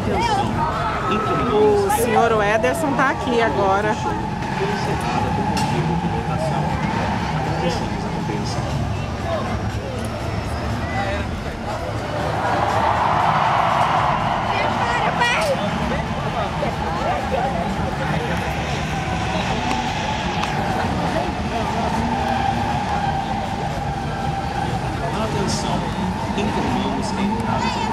O senhor Ederson tá aqui agora. Atenção, encontramos em casa.